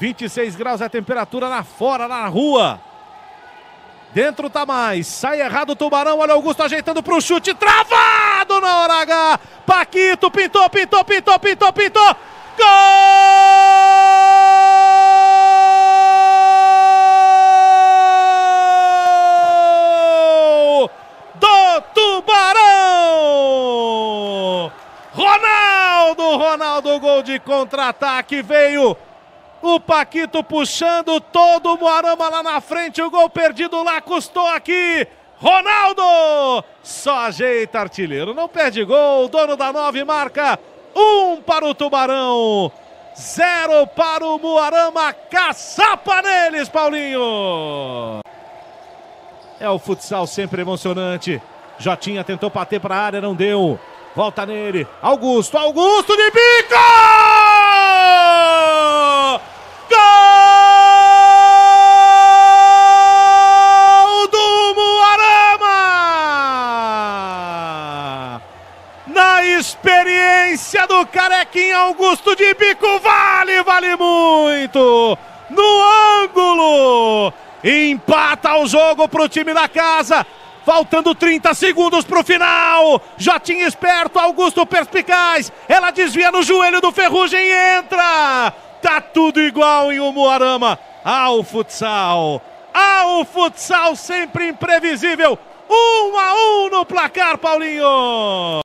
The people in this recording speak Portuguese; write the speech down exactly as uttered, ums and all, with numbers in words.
vinte e seis graus é a temperatura lá fora, na rua. Dentro tá mais. Sai errado o Tubarão. Olha o Augusto ajeitando pro chute. Travado na hora H. Paquito pintou, pintou, pintou, pintou, pintou. Gol do Tubarão! Ronaldo, Ronaldo, gol de contra-ataque. Veio o Paquito puxando todo o Moarama lá na frente. O gol perdido lá custou aqui. Ronaldo só ajeita, artilheiro. Não perde gol. Dono da nove marca. Um para o Tubarão. Zero para o Moarama. Caçapa neles, Paulinho. É o futsal sempre emocionante. Jotinha tentou bater para a área, não deu. Volta nele. Augusto, Augusto de bico! Gol do Moarama! Na experiência do Carequinha, Augusto de bico, vale, vale muito! No ângulo! Empata o jogo para o time da casa. Faltando trinta segundos para o final. Jotinha esperto, Augusto perspicaz. Ela desvia no joelho do Ferrugem e entra. Tá tudo igual em Umuarama. Ao futsal. Ao futsal sempre imprevisível. Um a um no placar, Paulinho.